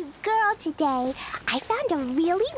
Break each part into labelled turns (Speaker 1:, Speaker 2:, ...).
Speaker 1: brave girl today. I found a really...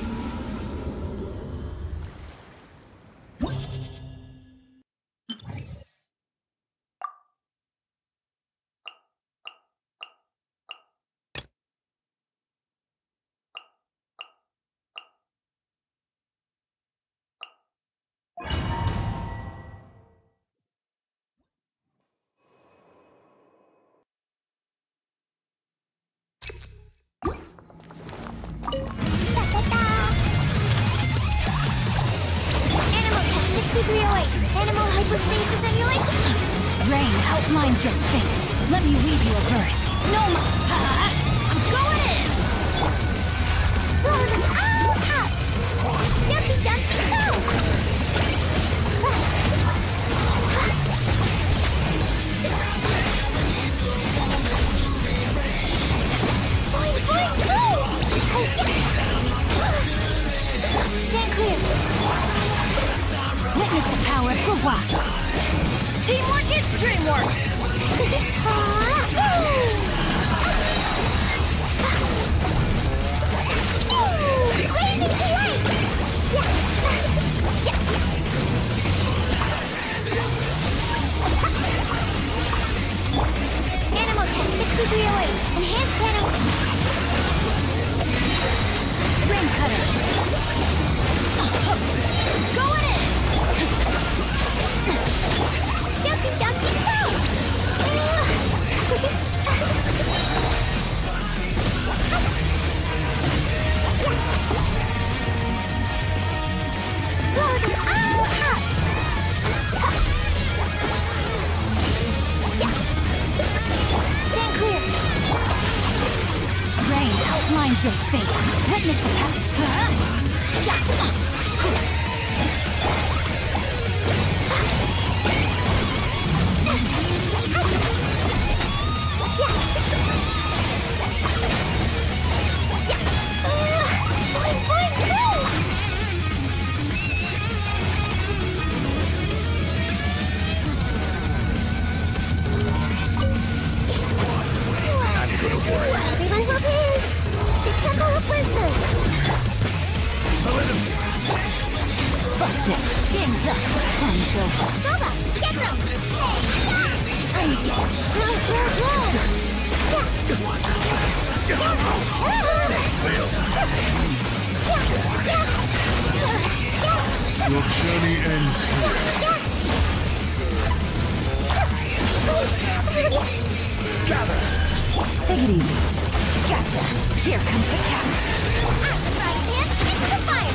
Speaker 1: Animal test 6308. Animal hypostasis emulation.
Speaker 2: Rain outlines your fate. Let me read you a verse. No, I'm going in!
Speaker 1: Blow them all up. Dumpy dumpy go. Boing boing go. Stand clear.
Speaker 2: Witness the power of Gawak. Teamwork is dreamwork!
Speaker 1: Blazing to light! Animal test 6308. Enhanced animal...
Speaker 2: Ring cutter. Going in!
Speaker 1: Dumpy dumpy go! Blow them all up! Stand clear!
Speaker 2: Rain outlines your fate. Witness the power.
Speaker 1: Everyone hold hands! The Temple of Wisdom!
Speaker 2: Busted. Game's up. Fun's over.
Speaker 1: Boba, get them!
Speaker 2: I'm getting
Speaker 3: Your journey ends here. Gather!
Speaker 2: Take it easy. Gotcha. Here comes the catch.
Speaker 1: Out the frying pan, into the fire!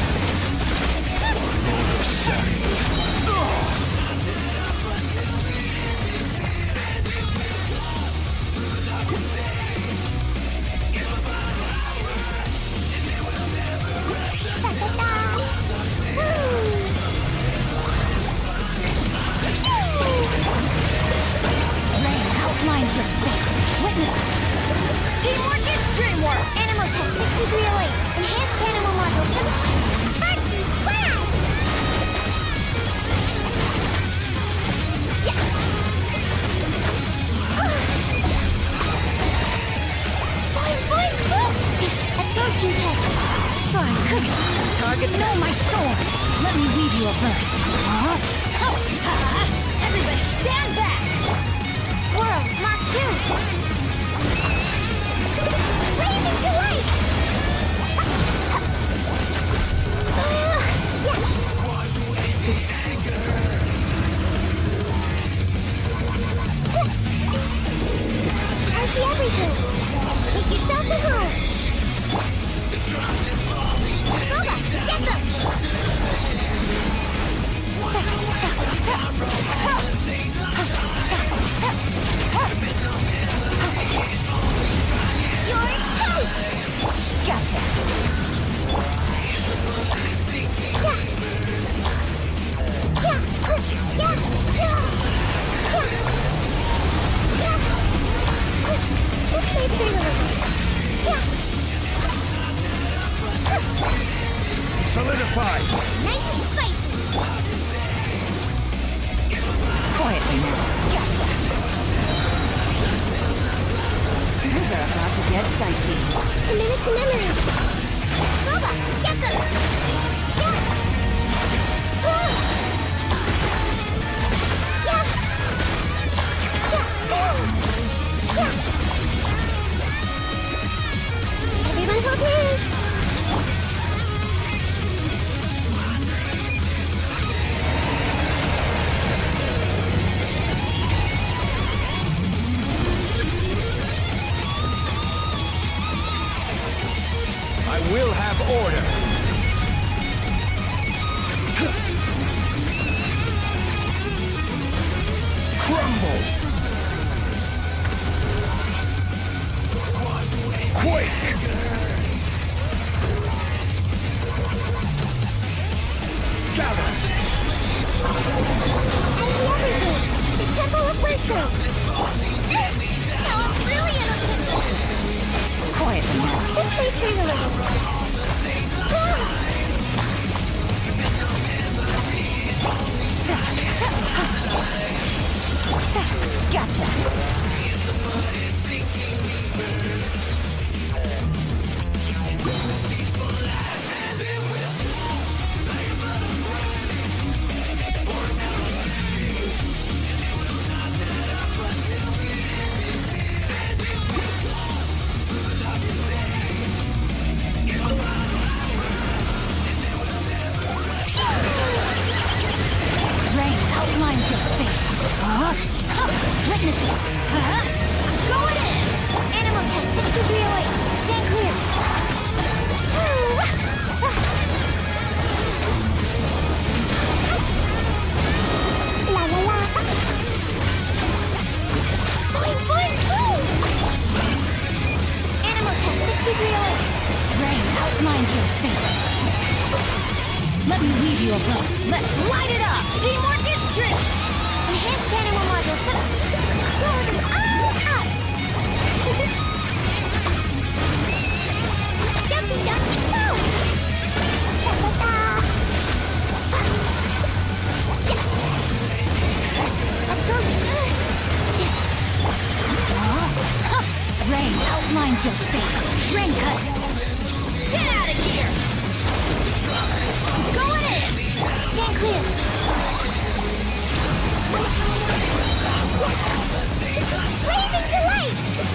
Speaker 3: Lord of Sari.
Speaker 2: Rain outlines your fate. Witness. Teamwork is dreamwork.
Speaker 1: Animal test 6308. Enhanced animal module 7. Archie, wow! Boing, boing, boing! Absorption test.
Speaker 2: Fine. Target. Know my sword. Let me read you a verse. Everybody stand back.
Speaker 1: Swirl, Mach 2. Blazing to light! I see everything. Make yourselves at home. Boba, get them! You're toast!
Speaker 2: Gotcha.
Speaker 3: Solidify!
Speaker 1: Nice and spicy!
Speaker 2: Quietly now. Gotcha. Things are about to get get dicey.
Speaker 1: Commit to memory. Boba, get them! Yeah! Ah! Yeah! Yeah! Everyone hold hands!
Speaker 3: I will have order. Crumble. Quake. Gather.
Speaker 1: I see everything! The Temple of Wisdom! Now I'm really in a pickle!
Speaker 2: Quietly now.
Speaker 1: This way through the river.
Speaker 2: Gotcha. Rain outlines your fate. Witness it. Going in.
Speaker 1: Animal test 6308. Stand clear. La la la. Boing, boing, boing. Animal test 6308.
Speaker 2: Rain outlines your fate. Let me weave you a bow. Let's light it up. Team Orchestra.
Speaker 1: Enhanced animal module set up. Blow them all up. Jumpy, jumpy, go. Da, da, da. Absorb it.
Speaker 2: Rain outlines your fate. Rain cut. Get out of here. Going in.
Speaker 1: Stand clear. Blazing delight!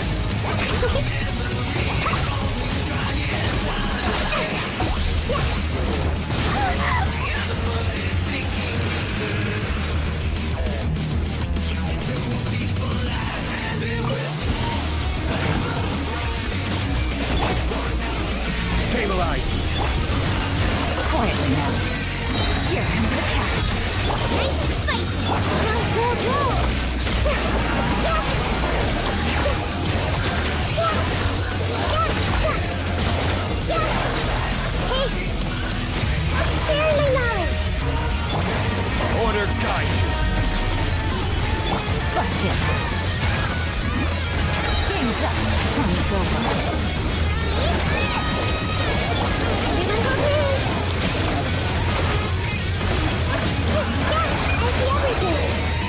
Speaker 3: Stabilize.
Speaker 2: Quietly now. Here comes the catch.
Speaker 1: Nice and spicy! Now roll, roll! Hey! Share my knowledge!
Speaker 3: Order guide you.
Speaker 2: Busted. Game's up. Fun's over.
Speaker 1: Everyone hold hands! Yeah, I see everything!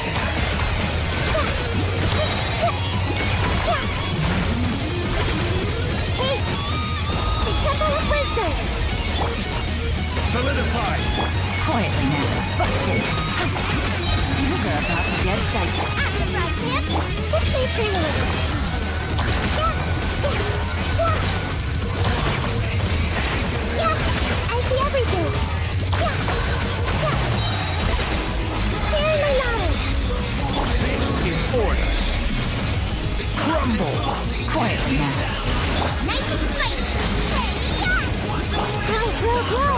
Speaker 1: Hey! The Temple of Wisdom!
Speaker 3: Solidify.
Speaker 2: Quietly now. Busted. Things are about to get dicey.
Speaker 1: Surprise, Nip! This way through the river. Yeah, I see everything. Sharing my knowledge.
Speaker 3: This is order. Crumble.
Speaker 2: Quietly now.
Speaker 1: Nice and spicy. Grow, grow, grow.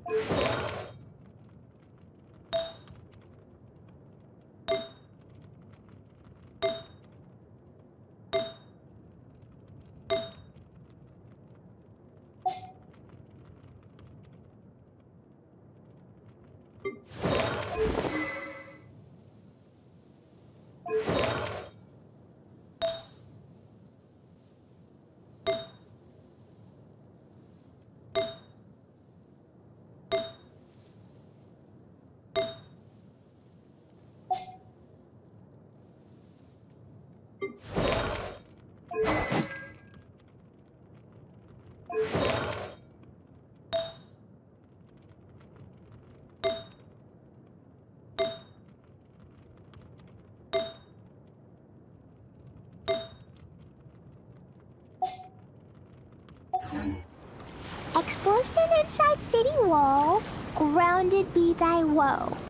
Speaker 1: Explosion inside city wall, grounded be thy woe.